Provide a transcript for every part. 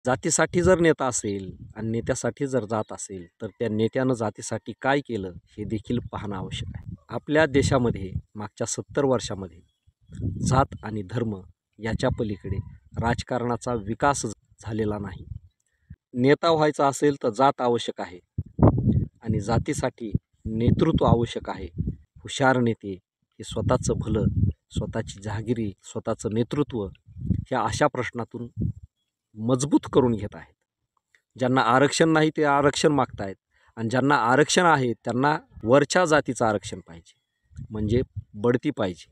जातीसाठी जर नेता असेल आणि नेत्यासाठी जर जात असेल तर त्या नेत्यानं जातीसाठी काय केलं हे देखील पाहणं आवश्यक आहे. आपल्या देशामध्ये मागच्या 70 वर्षामध्ये जात आणि धर्म याच्या पलीकडे राजकारणाचा विकास झालेला नाही. नेता व्हायचा असेल तर जात आवश्यक आहे आणि जातीसाठी नेतृत्व आवश्यक आहे. हुशार नेते हे स्वतःचं भलं, स्वतःची जहागिरी, स्वतःचं नेतृत्व ह्या अशा प्रश्नातून मजबूत करून घेत आहेत. ज्यांना आरक्षण नाही ते आरक्षण मागतायत आणि ज्यांना आरक्षण आहे त्यांना वरच्या जातीचं आरक्षण पाहिजे, म्हणजे बढती पाहिजे.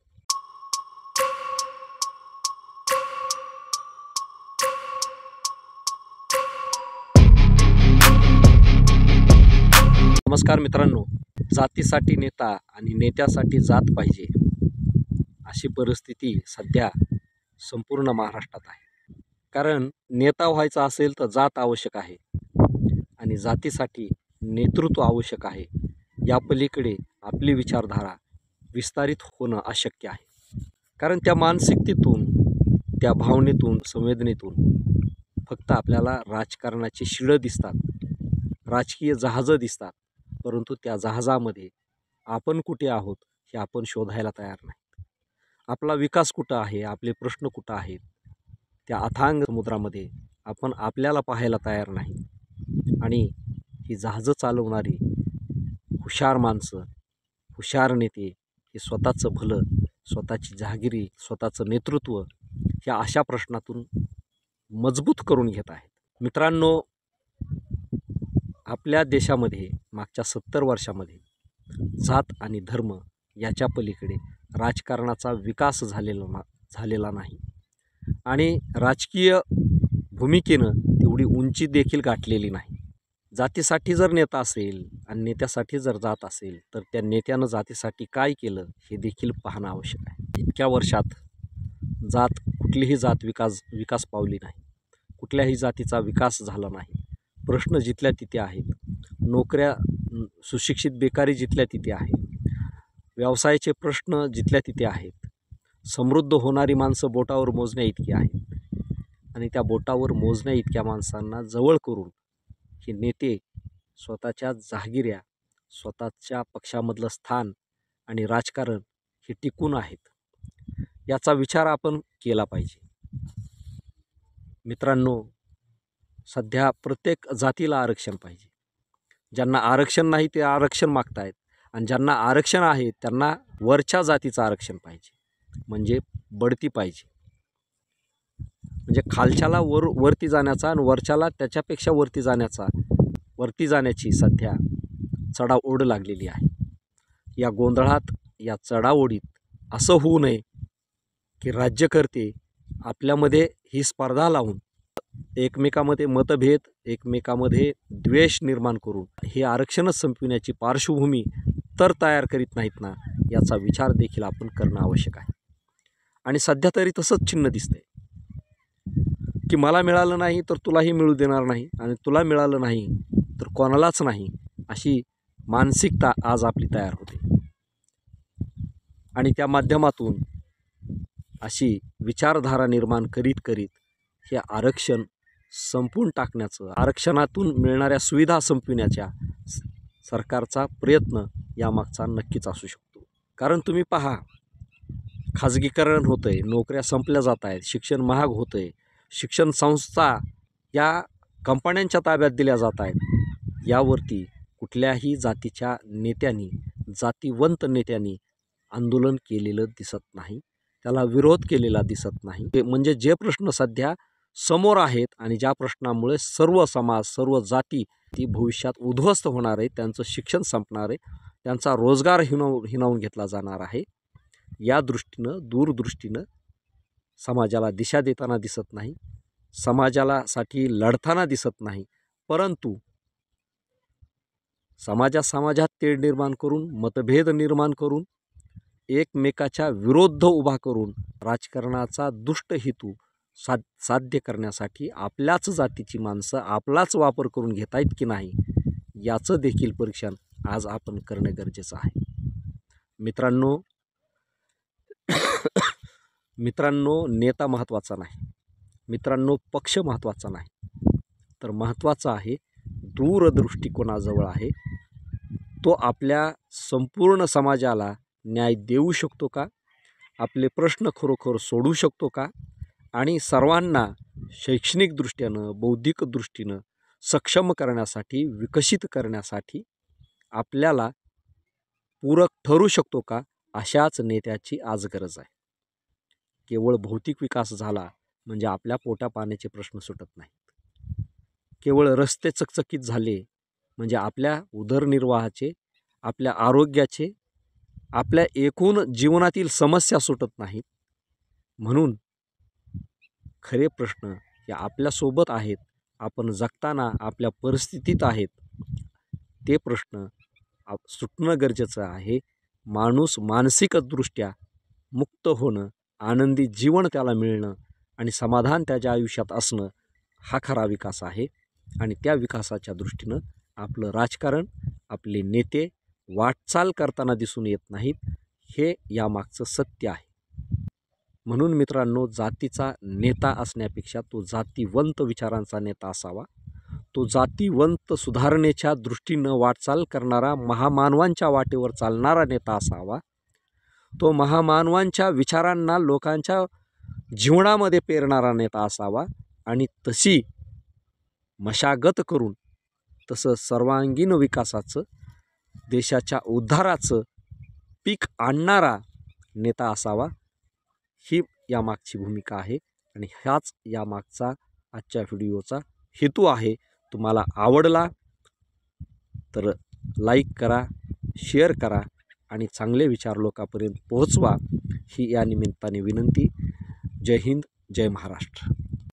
नमस्कार मित्रांनो, जातीसाठी नेता आणि नेत्यासाठी जात पाहिजे अशी परिस्थिती सध्या संपूर्ण महाराष्ट्रात आहे. कारण नेता व्हायचा असेल तर जात आवश्यक आहे आणि जातीसाठी नेतृत्व आवश्यक आहे. या पलीकडे आपली विचारधारा विस्तारित होणं अशक्य आहे. कारण त्या मानसिकतेतून, त्या भावनेतून, संवेदनेतून फक्त आपल्याला राजकारणाची शिळं दिसतात, राजकीय जहाजं दिसतात, परंतु त्या जहाजामध्ये आपण कुठे आहोत हे आपण शोधायला तयार नाही. आपला विकास कुठं आहे, आपले प्रश्न कुठं आहेत, त्या अथांग समुद्रामध्ये आपण आपल्याला पाहायला तयार नाही. आणि ही जहाजं चालवणारी हुशार माणसं, हुशार नेते हे स्वतःचं भलं, स्वतःची जहागिरी, स्वतःचं नेतृत्व ह्या अशा प्रश्नातून मजबूत करून घेत आहेत. मित्रांनो, आपल्या देशामध्ये मागच्या 70 वर्षामध्ये जात आणि धर्म याच्या पलीकडे राजकारणाचा विकास झालेला नाही आणि राजकीय भूमिकेनं तेवढी उंची देखील गाठलेली नाही. जातीसाठी जर नेता असेल आणि नेत्यासाठी जर जात असेल तर त्या नेत्यानं जातीसाठी काय केलं हे देखील पाहणं आवश्यक आहे. इतक्या वर्षात कुठलीही जात विकास पावली नाही, कुठल्याही जातीचा विकास झाला नाही. प्रश्न जिथल्या तिथे आहेत, नोकऱ्या, सुशिक्षित बेकारी जिथल्या तिथे आहे, व्यवसायाचे प्रश्न जिथल्या तिथे आहेत, समृद्ध होणारी माणसं बोटावर मोजण्या इतकी आहेत आणि त्या बोटावर मोजण्या इतक्या माणसांना जवळ करून हे नेते स्वतःच्या जहागिऱ्या, स्वतःच्या पक्षामधलं स्थान आणि राजकारण हे टिकून आहेत. याचा विचार आपण केला पाहिजे. मित्रांनो, सध्या प्रत्येक जातीला आरक्षण पाहिजे. ज्यांना आरक्षण नाही ते आरक्षण मागतायत आणि ज्यांना आरक्षण आहे त्यांना वरच्या जातीचं आरक्षण पाहिजे, म्हणजे बढती पाहिजे. म्हणजे खालच्याला वरती जाण्याचा आणि वरच्याला त्याच्यापेक्षा वरती जाण्याची सध्या चढाओढ लागलेली आहे. या गोंधळात, या चढाओढीत असं होऊ नये की राज्यकर्ते आपल्यामध्ये ही स्पर्धा लावून एकमेकामध्ये मतभेद, एकमेकामध्ये द्वेष निर्माण करून हे आरक्षणच संपविण्याची पार्श्वभूमी तर तयार करीत नाहीत ना, याचा विचार देखील आपण करणं आवश्यक आहे. आणि सध्या तरी तसंच चिन्ह दिसतंय की मला मिळालं नाही तर तुलाही मिळू देणार नाही आणि तुला मिळालं नाही तर कोणालाच नाही, अशी मानसिकता आज आपली तयार होते. आणि त्या माध्यमातून अशी विचारधारा निर्माण करीत हे आरक्षण संपवून टाकण्याचं, आरक्षणातून मिळणाऱ्या सुविधा संपविण्याच्या सरकारचा प्रयत्न यामागचा नक्कीच असू शकतो. कारण तुम्ही पहा, खाजगीकरण होतं आहे, नोकऱ्या संपल्या जात आहेत, शिक्षण महाग होतं आहे, शिक्षण संस्था या कंपन्यांच्या ताब्यात दिल्या जात आहेत. यावरती कुठल्याही जातीच्या नेत्यांनी, जातीवंत नेत्यांनी आंदोलन केलेलं दिसत नाही, त्याला विरोध केलेला दिसत नाही. म्हणजे जे प्रश्न सध्या समोर आहेत आणि ज्या प्रश्नामुळे सर्व समाज, सर्व जाती ती भविष्यात उद्ध्वस्त होणार आहे, त्यांचं शिक्षण संपणार आहे, त्यांचा रोजगार हिणावून घेतला जाणार आहे, या दूरदृष्टीनं समाजाला दिशा देताना दिसत नाही, समाजासाठी लढताना दिसत नाही. परंतु समाजात तेढ निर्माण करून, मतभेद निर्माण करून, एकमेकाच्या विरोध उभा करून राजकारणाचा दुष्ट हेतू साध्य करण्यासाठी आपल्याच जातीची माणसं आपलाच वापर करून घेत आहेत की नाही, याचं देखील परीक्षण आज आपण करणं गरजेचं आहे. मित्रांनो, नेता महत्त्वाचा नाही, मित्रांनो, पक्ष महत्त्वाचा नाही, तर महत्त्वाचा आहे दूरदृष्टिकोनाजवळ आहे. तो आपल्या संपूर्ण समाजाला न्याय देऊ शकतो का? आपले प्रश्न खरोखर सोडवू शकतो का? आणि सर्वांना शैक्षणिक दृष्ट्यानं, बौद्धिक दृष्टीनं सक्षम करण्यासाठी, विकसित करण्यासाठी आपल्याला पूरक ठरू शकतो का? अशाच नेत्याची आज गरज आहे. केवळ भौतिक विकास झाला म्हणजे आपल्या पोटापाण्याचे प्रश्न सुटत नाहीत. केवळ रस्ते चकचकीत झाले म्हणजे आपल्या उदरनिर्वाहाचे, आपल्या आरोग्याचे, आपल्या एकूण जीवनातील समस्या सुटत नाहीत. म्हणून खरे प्रश्न हे आपल्यासोबत आहेत. आपण जगताना आपल्या परिस्थितीत आहेत. ते प्रश्न सुटणं गरजेचं आहे. माणूस मानसिकदृष्ट्या मुक्त होणं, आनंदी जीवन त्याला मिळणं आणि समाधान त्याच्या आयुष्यात असणं हा खरा विकास आहे. आणि त्या विकासाच्या दृष्टीनं आपलं राजकारण, आपले नेते वाटचाल करताना दिसून येत नाहीत. हे यामागचं सत्य आहे. म्हणून मित्रांनो, जातीचा नेता असण्यापेक्षा तो जातीवंत विचारांचा नेता असावा. तो जातीवंत सुधारणेच्या दृष्टीनं वाटचाल करणारा, महामानवांच्या वाटेवर चालणारा नेता असावा. तो महामानवांच्या विचारांना लोकांच्या जीवनामध्ये पेरणारा नेता असावा. आणि तशी मशागत करून तसं सर्वांगीण विकासाचं, देशाच्या उद्धाराचं पीक आणणारा नेता असावा. ही यामागची भूमिका आहे आणि ह्याच यामागचा आजच्या व्हिडिओचा हेतू आहे. तुम्हाला आवडला तर लाईक करा, शेअर करा आणि चांगले विचार लोकांपर्यंत पोहोचवा, ही या निमित्ताने विनंती. जय हिंद, जय महाराष्ट्र.